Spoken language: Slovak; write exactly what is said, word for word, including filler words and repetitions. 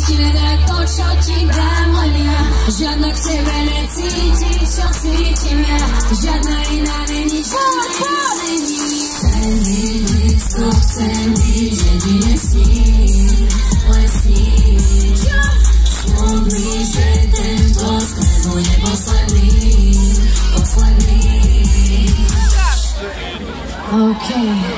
ti nedá to, čo ti dám len ja. Žiadna k tebe necíti, čo cítim ja. Žiadna iná není, žiadna iná není. Chcem byť blízko, chcem byť jedine s ním, len s ním. Slúb mi, že ten bosk bude posledný, posledný. Okay.